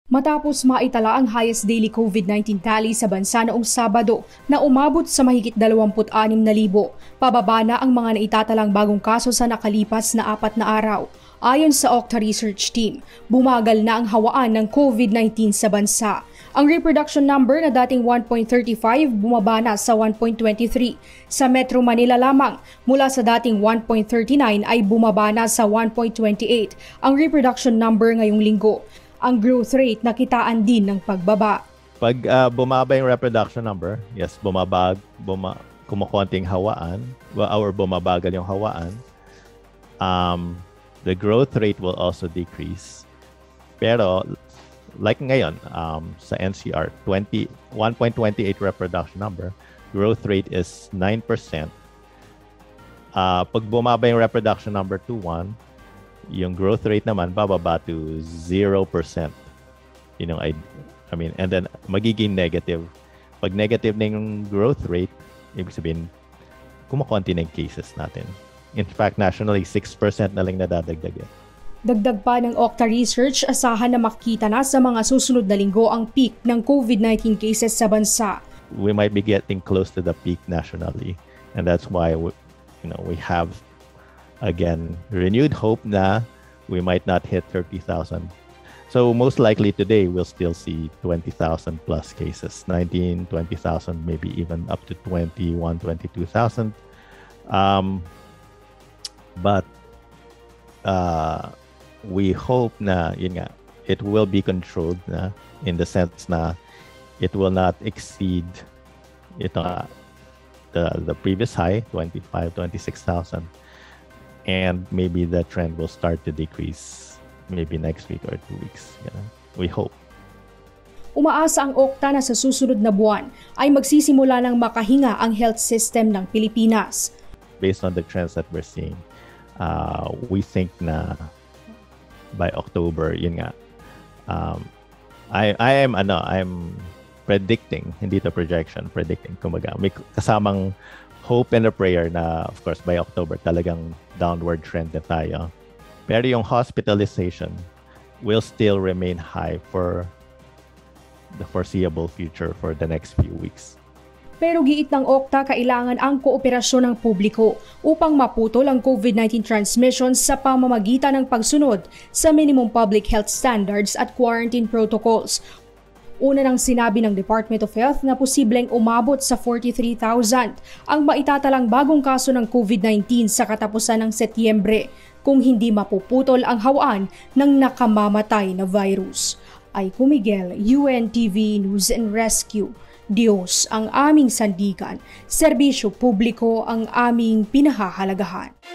Matapos maitala ang highest daily COVID-19 tally sa bansa noong Sabado na umabot sa mahigit 26,000, pababa na ang mga naitatalang bagong kaso sa nakalipas na 4 na araw. Ayon sa Okta Research Team, bumagal na ang hawaan ng COVID-19 sa bansa. Ang reproduction number na dating 1.35 bumaba na sa 1.23. Sa Metro Manila lamang, mula sa dating 1.39 ay bumaba na sa 1.28 ang reproduction number ngayong linggo. Ang growth rate nakitaan din ng pagbaba. Pag bumaba yung reproduction number, yes, kumukonting hawaan, or bumabagal yung hawaan, the growth rate will also decrease. Pero like ngayon, sa NCR, 1.28 reproduction number, growth rate is 9%. Pag bumaba yung reproduction number to 1, yung growth rate naman bababa to 0%. And then magiging negative. Pag negative na yung growth rate, ibig sabihin, kumukonti na yung cases natin. In fact, nationally, 6% na lang nadadagdagan. Dagdag pa ng Okta Research, asahan na makita na sa mga susunod na linggo ang peak ng COVID-19 cases sa bansa. We might be getting close to the peak nationally. And that's why we have again renewed hope na we might not hit 30,000. So most likely today we'll still see 20,000 plus cases, 19, 20,000, maybe even up to 21, 22,000. But we hope na it will be controlled na, in the sense na it will not exceed the previous high, 25, 26,000. And maybe the trend will start to decrease maybe next week or 2 weeks. We hope. Umaasa ang Okta na sa susunod na buwan ay magsisimula ng makahinga ang health system ng Pilipinas. Based on the trends that we're seeing, we think na by October, I'm predicting, hindi to projection, predicting. Kumbaga, may kasamang hope and a prayer na, of course, by October, talagang downward trend na tayo. Pero yung hospitalization will still remain high for the foreseeable future for the next few weeks. Pero giit ng Okta, kailangan ang kooperasyon ng publiko upang maputol ang COVID-19 transmission sa pamamagitan ng pagsunod sa minimum public health standards at quarantine protocols. Una nang sinabi ng Department of Health na posibleng umabot sa 43,000 ang maitatalang bagong kaso ng COVID-19 sa katapusan ng Setyembre kung hindi mapuputol ang hawaan ng nakamamatay na virus. Aiko Miguel, UNTV News and Rescue. Diyos ang aming sandigan, serbisyo publiko ang aming pinahahalagahan.